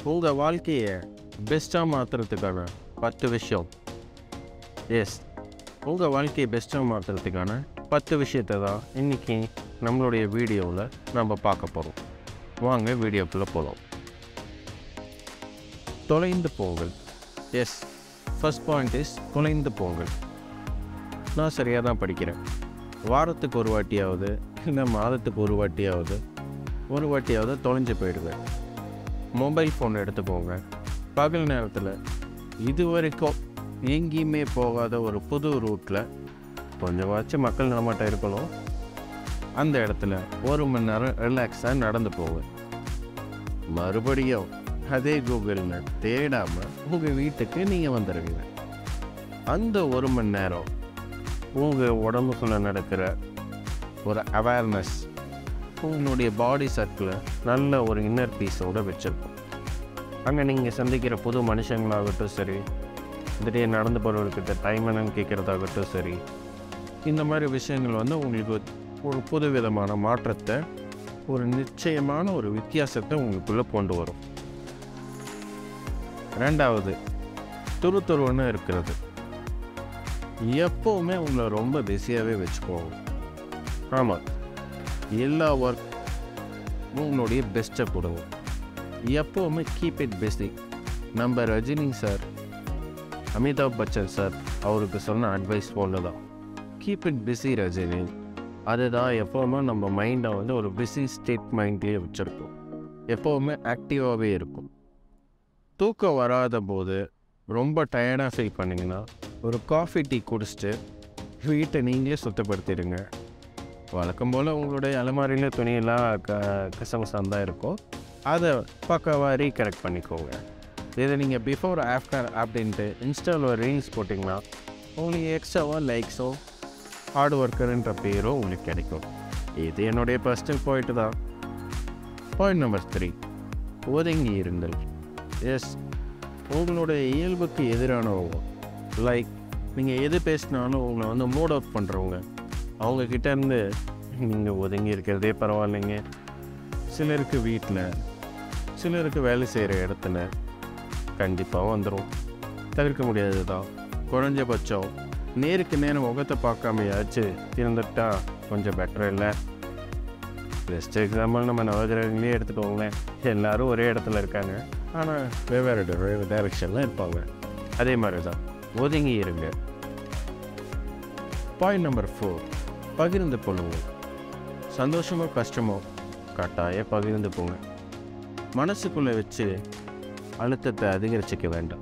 உங்கள் வாழ்க்கையை பெஸ்ட்டாக மாற்றுறதுக்கான 10 விஷயம். எஸ், உங்கள் வாழ்க்கையை பெஸ்ட்டாக மாற்றுறதுக்கான 10 விஷயத்தை தான் இன்றைக்கி நம்மளுடைய வீடியோவில் நம்ம பார்க்க போகிறோம். வாங்க வீடியோக்குள்ளே போகலாம். தொலைந்து போங்கள். எஸ், ஃபர்ஸ்ட் பாயிண்ட் இஸ் தொலைந்து போங்கள். நான் சரியாக தான் படிக்கிறேன். வாரத்துக்கு ஒரு வாட்டியாவது இல்லை மாதத்துக்கு ஒரு வாட்டியாவது தொலைஞ்சு போயிடுவேன். மொபைல் ஃபோன் எடுத்துக்கோங்க. பகல் நேரத்தில் இது வரைக்கும் எங்கேயுமே போகாத ஒரு புது ரூட்டில் கொஞ்சமாச்சும் மக்கள் நடமாட்டம் இருக்கணும். அந்த இடத்துல 1 மணி நேரம் ரிலாக்ஸாக நடந்து போவேன். மறுபடியும் அதே கூகுளில் தேடாமல் உங்கள் வீட்டுக்கு நீங்கள் வந்துடுவீங்க. அந்த 1 மணி நேரம் உங்கள் உடம்புக்குள்ளே நடக்கிற ஒரு அவேர்னஸ் உங்களுடைய பாடி சர்க்கிளை நல்ல ஒரு இன்னர் பீஸோடு வச்சுருக்கும். அங்கே நீங்கள் சந்திக்கிற புது மனுஷங்களாகட்டும் சரி, திடீர்னு நடந்து போகிறவர்கிட்ட டைம் என்னன்னு கேட்குறதாகட்டும் சரி, இந்த மாதிரி விஷயங்கள் உங்களுக்கு ஒரு புது விதமான மாற்றத்தை, ஒரு நிச்சயமான ஒரு வித்தியாசத்தை உங்களுக்குள்ளே கொண்டு வரும். ரெண்டாவது, துருதுருன்னு இருக்கிறது. எப்போவுமே உங்களை ரொம்ப பிஸியாகவே வச்சுக்கோங்க. ஆமாம், எல்லா ஒர்க் உங்களுடைய பெஸ்ட்டை கொடுங்க. எப்போவுமே கீப் இட் பிஸி. நம்ம ரஜினி சார், அமிதாப் பச்சன் சார் அவருக்கு சொன்ன அட்வைஸ் ஒன்று தான், கீப் இட் பிஸி ரஜினி. அதுதான் எப்போவுமே நம்ம மைண்டை ஒரு பிஸி ஸ்டேட் மைண்ட்லேயே வச்சுருக்கோம். எப்போவுமே ஆக்டிவாகவே இருக்கும். தூக்கம் வராத போது ரொம்ப டயர்டாக ஃபீல் பண்ணிங்கன்னா ஒரு காஃபி டீ குடிச்சிட்டு வீட்டை நீங்களே சுத்தப்படுத்திடுங்க. வழக்கம் போல் உங்களுடைய அலமாரியில் துணியெல்லாம் கசகசான் தான் இருக்கும், அதை பக்காவாக ரீகரெக்ட் பண்ணிக்கோங்க. இதை நீங்கள் பிஃபோர் ஆஃப்டர் அப்படின்ட்டு இன்ஸ்டாவில் ரீல்ஸ் போட்டிங்கன்னா உங்களுக்கு எக்ஸ்ட்ராவாக லைக்ஸோ ஹார்ட் ஒர்க்கருன்ற பேரோ உங்களுக்கு கிடைக்கும். இது என்னுடைய பர்சனல் பாயிண்ட் தான். பாயிண்ட் நம்பர் 3, ஒதுங்கி இருங்கள். எஸ், உங்களுடைய இயல்புக்கு எதிரானவங்க, லைக் நீங்கள் எது பேசினாலும் உங்களை மூட் அவுட் பண்ணுறவங்க, அவங்கக்கிட்டேருந்து நீங்கள் ஒதுங்கி இருக்கிறதே பரவாயில்லைங்க. சிலருக்கு வீட்டில், சிலருக்கு வேலை செய்கிற இடத்துல கண்டிப்பாக வந்துடும். தவிர்க்க முடியாது தான். குறைஞ்சபட்சம் நேருக்கு நேரம் முகத்தை பார்க்காமையாச்சு இருந்துட்டா கொஞ்சம் பெட்டர் இல்லை? பெஸ்ட் எக்ஸாம்பிள் நம்ம நவகிரகங்களே எடுத்துக்கோங்களேன். எல்லோரும் ஒரே இடத்துல இருக்காங்க, ஆனால் வெவ்வேறு டைரெக்ஷனில் இருப்பாங்க. அதே மாதிரி தான் ஒதுங்கி இருங்க. பாயிண்ட் நம்பர் 4, பகிர்ந்து கொள்ளுங்க. சந்தோஷமோ கஷ்டமோ கட்டாயம் பகிர்ந்து போங்க. மனசுக்குள்ளே வச்சு அழுத்தத்தை அதிகரிச்சிக்க வேண்டாம்.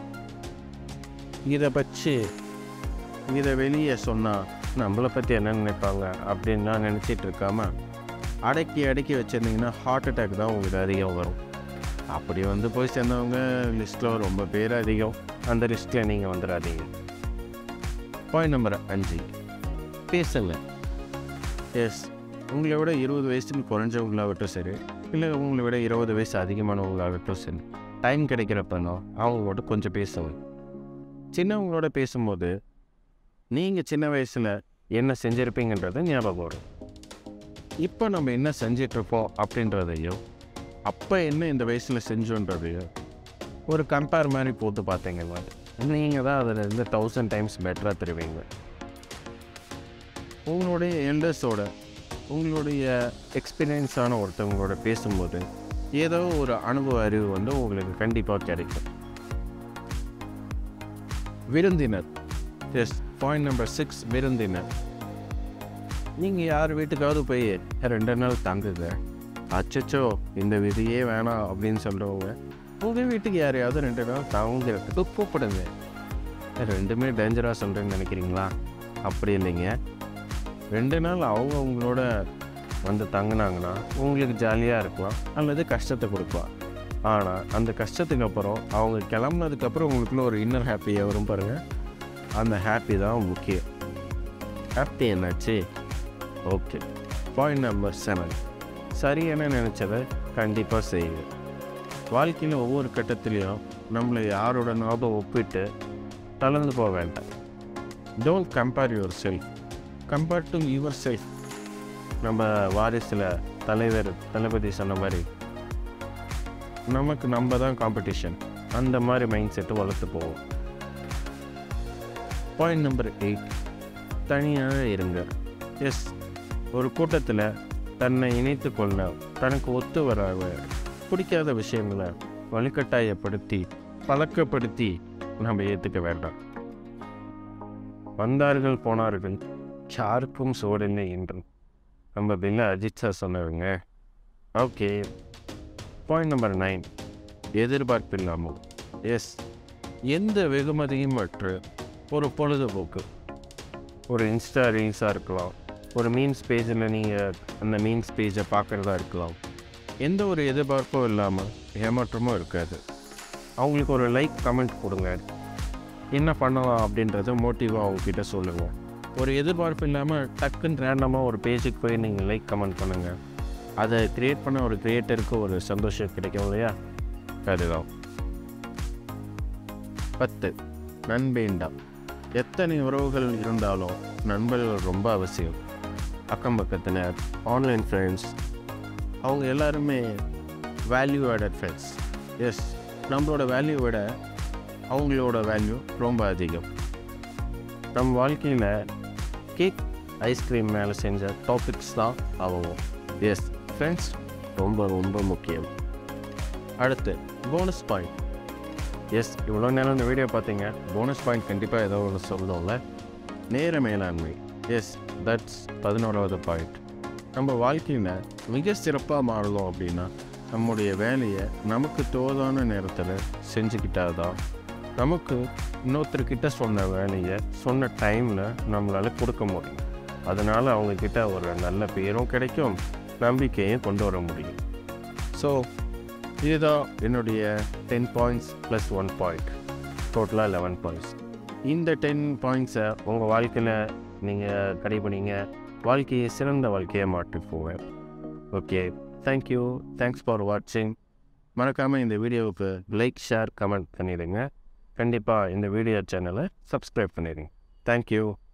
இதை வெளியே சொன்னால் நம்மளை பற்றி என்ன நினைப்பாங்க அப்படின்னு நான் நினச்சிட்டு இருக்காமல் அடக்கி வச்சுருந்தீங்கன்னா ஹார்ட் அட்டாக் தான் உங்களுக்கு அதிகம் வரும். அப்படி போய் சேர்ந்தவங்க லிஸ்ட்டில் ரொம்ப பேர் அதிகம். அந்த லிஸ்ட்டில் நீங்கள் வந்துடாதீங்க. பாயிண்ட் நம்பர் 5, பேசுங்க. எஸ், உங்களை விட 20 வயசுக்கு குறைஞ்சவங்களாகட்டும் சரி, இல்லை உங்களை விட 20 வயசு அதிகமானவங்களாகட்டும் சரி, டைம் கிடைக்கிறப்பனோ அவங்களோட கொஞ்சம் பேசுங்க. சின்னவங்களோட பேசும்போது நீங்கள் சின்ன வயசில் என்ன செஞ்சுருப்பீங்கன்றதை ஞாபகம் வரும். இப்போ நம்ம என்ன செஞ்சிட்ருப்போம் அப்படின்றதையும் அப்போ என்ன இந்த வயசில் செஞ்சோன்றதையும் ஒரு கம்பேர் மாதிரி போட்டு பார்த்தீங்கன்னா நீங்கள் தான் அதில் 1000 டைம்ஸ் பெட்டராக தருவீங்க. உங்களுடைய எல்டர்ஸோட, உங்களுடைய எக்ஸ்பீரியன்ஸான ஒருத்தவங்களோட பேசும்போது ஏதோ ஒரு அனுபவ அறிவு உங்களுக்கு கண்டிப்பாக கிடைக்கும். விருந்தினர். எஸ், பாயிண்ட் நம்பர் 6, விருந்தினர். நீங்கள் யார் வீட்டுக்காவது போய் 2 நாள் தங்குங்க. அச்சச்சோ இந்த விதியே வேணாம் அப்படின்னு சொல்கிறவங்க உங்கள் வீட்டுக்கு யாரையாவது 2 நாள் தங்குறதுக்கு கூப்பிடுங்க. ரெண்டுமே டேஞ்சராக சொல்கிறேன்னு நினைக்கிறீங்களா? அப்படி இல்லைங்க. 2 நாள் அவங்க உங்களோட தங்கினாங்கன்னா உங்களுக்கு ஜாலியாக இருக்கலாம், அல்லது கஷ்டத்தை கொடுக்கலாம். ஆனால் அந்த கஷ்டத்துக்கு அப்புறம் அவங்க கிளம்புனதுக்கப்புறம் உங்களுக்குள்ள ஒரு இன்னர் ஹாப்பியாக வரும் பாருங்கள். அந்த ஹாப்பி தான் முக்கியம். ஹாப்பி என்னாச்சு? ஓகே. பாயிண்ட் நம்பர் 7, சரியான நினச்சதை கண்டிப்பாக செய்யுங்க. வாழ்க்கையில் ஒவ்வொரு கட்டத்துலேயும் நம்மளை யாரோட ஞாபகம் ஒப்பிட்டு தளர்ந்து போக வேண்டாம். Don't compare yourself, compare to yourself. நம்ம வாரிசில் தலைவர் தளபதி சொன்ன மாதிரி நமக்கு நம்ம தான் காம்படிஷன், அந்த மாதிரி மைண்ட் செட்டு வளர்த்து போவோம். பாயிண்ட் நம்பர் 8, தனியாக இருங்க. எஸ், ஒரு கூட்டத்தில் தன்னை இணைத்து கொள்ள தனக்கு ஒத்து வராத பிடிக்காத விஷயங்களை வலுக்கட்டாயப்படுத்தி பழக்கப்படுத்தி நம்ம ஏற்றுக்க வேண்டாம். வந்தார்கள் போனார்கள் யாருக்கும் சோடில்லை என்றும் நம்ம பில்ல அஜித் சார் சொன்னவங்க. ஓகே, பாயிண்ட் நம்பர் 9, எதிர்பார்ப்பு இல்லாமல். எஸ், எந்த வெகுமதியும் மற்ற ஒரு பொழுதுபோக்கு, ஒரு இன்ஸ்டா ரீல்ஸாக இருக்கலாம், ஒரு மீன்ஸ் பேஜில் நீங்கள் அந்த மீன்ஸ் பேஜை பார்க்குறதா இருக்கலாம். எந்த ஒரு எதிர்பார்ப்பும் இல்லாமல் ஏமாற்றமும் இருக்காது. அவங்களுக்கு ஒரு லைக் கமெண்ட் கொடுங்க, என்ன பண்ணலாம் அப்படின்றத மோட்டிவாக அவங்கக்கிட்ட சொல்லுங்கள். ஒரு எதிர்பார்ப்பு இல்லாமல் டக்குன்னு ரேண்டமாக ஒரு பேஜுக்கு போய் நீங்கள் லைக் கமெண்ட் பண்ணுங்கள். அதை க்ரியேட் பண்ண ஒரு க்ரியேட்டருக்கு ஒரு சந்தோஷம் கிடைக்கும் இல்லையா? அதுதான். 10, நண்பேண்டா. எத்தனை உறவுகள் இருந்தாலும் நண்பர்கள் ரொம்ப அவசியம். அக்கம் பக்கத்தினர், ஆன்லைன் ஃப்ரெண்ட்ஸ், அவங்க எல்லாருமே வேல்யூ ஆடட் ஃப்ரெண்ட்ஸ். எஸ், நம்மளோட வேல்யூ விட அவங்களோட வேல்யூ ரொம்ப அதிகம். நம்ம வாழ்க்கையில் கேக் ஐஸ்கிரீம் மேலே செஞ்ச டாபிக்ஸ் தான் ஆகும். எஸ், ஃப்ரெண்ட்ஸ் ரொம்ப ரொம்ப முக்கியம். அடுத்து போனஸ் பாயிண்ட். எஸ், இவ்வளோ நேரம் இந்த வீடியோ பார்த்தீங்க, போனஸ் பாயிண்ட் கண்டிப்பாக ஏதோ ஒன்று சொல்லணும்ல. நேர மேலாண்மை. எஸ், தட்ஸ் 11வது பாயிண்ட். நம்ம வாழ்க்கையில் மிக சிறப்பாக மாறணும் அப்படின்னா நம்முடைய வேலையை நமக்கு தோதான நேரத்தில் செஞ்சுக்கிட்டாதான் நமக்கு இன்னொருத்தர்கிட்ட சொன்ன வேலையை சொன்ன டைமில் நம்மளால் கொடுக்க முடியும். அதனால் அவங்கக்கிட்ட ஒரு நல்ல பேரும் கிடைக்கும், நம்பிக்கையும் கொண்டு வர முடியும். ஸோ இதுதான் என்னுடைய 10 பாயிண்ட்ஸ் ப்ளஸ் 1 பாயிண்ட், டோட்டலாக 11 பாயிண்ட்ஸ். இந்த 10 பாயிண்ட்ஸை உங்கள் வாழ்க்கையில் நீங்கள் கடைபிடிங்க, வாழ்க்கையை சிறந்த வாழ்க்கையை மாற்றி போவேன். ஓகே, தேங்க்யூ, தேங்க்ஸ் ஃபார் வாட்சிங். மறக்காமல் இந்த வீடியோவுக்கு லைக், ஷேர், கமெண்ட் பண்ணிடுங்க. கண்டிப்பாக இந்த வீடியோ சேனலை சப்ஸ்கிரைப் பண்ணிடுங்க. தேங்க்யூ.